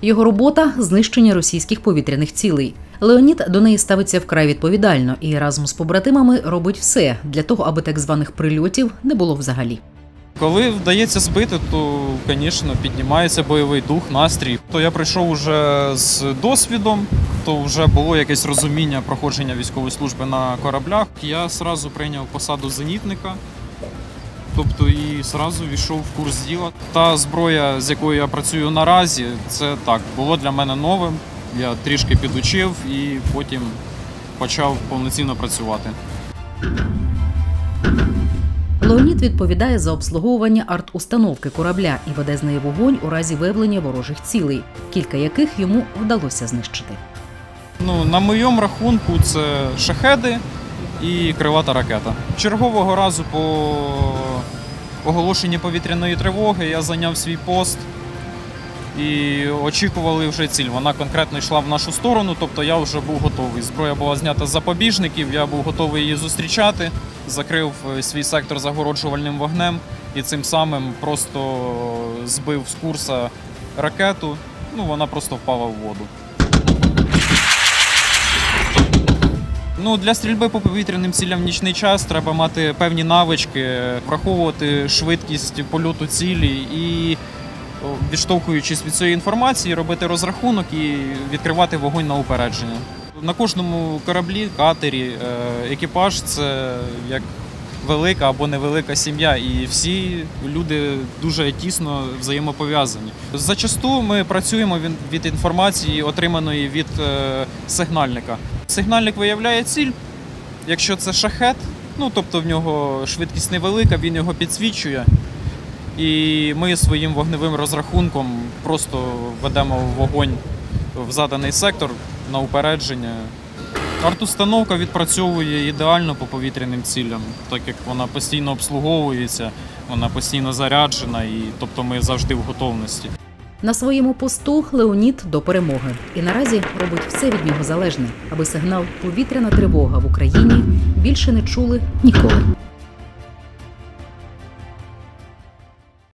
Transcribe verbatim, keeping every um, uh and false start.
Його робота – знищення російських повітряних цілей. Леонід до неї ставиться вкрай відповідально і разом з побратимами робить все для того, аби так званих прильотів не було взагалі. Коли вдається збити, то, звісно, піднімається бойовий дух, настрій. То я прийшов уже з досвідом, то вже було якесь розуміння проходження військової служби на кораблях. Я одразу прийняв посаду зенітника, тобто і одразу війшов в курс діла. Та зброя, з якою я працюю наразі, це так, було для мене новим. Я трішки підучив і потім почав повноцінно працювати. Леонід відповідає за обслуговування арт-установки корабля і веде з неї вогонь у разі виявлення ворожих цілей, кілька яких йому вдалося знищити. Ну, на моєму рахунку це шахеди і крилата ракета. Чергового разу по оголошенні повітряної тривоги я зайняв свій пост і очікували вже ціль. Вона конкретно йшла в нашу сторону, тобто я вже був готовий. Зброя була знята з запобіжників, я був готовий її зустрічати, закрив свій сектор загороджувальним вогнем і цим самим просто збив з курсу ракету, ну вона просто впала в воду. Ну, для стрільби по повітряним цілям в нічний час треба мати певні навички, враховувати швидкість польоту цілі і, відштовхуючись від цієї інформації, робити розрахунок і відкривати вогонь на упередження. На кожному кораблі, катері, екіпаж – це як велика або невелика сім'я, і всі люди дуже тісно взаємопов'язані. Зачасту ми працюємо від інформації, отриманої від сигнальника. Сигнальник виявляє ціль, якщо це шахет, ну тобто в нього швидкість невелика, він його підсвічує. І ми своїм вогневим розрахунком просто ведемо вогонь в заданий сектор на упередження. Арт-установка відпрацьовує ідеально по повітряним цілям, так як вона постійно обслуговується, вона постійно заряджена, і тобто ми завжди в готовності. На своєму посту Леонід до перемоги. І наразі робить все від нього залежне, аби сигнал «Повітряна тривога» в Україні більше не чули ніколи.